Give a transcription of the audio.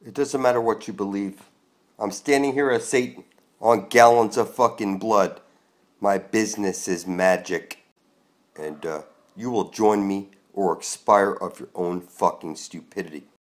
It doesn't matter what you believe. I'm standing here as Satan on gallons of fucking blood. My business is magic. And you will join me or expire of your own fucking stupidity.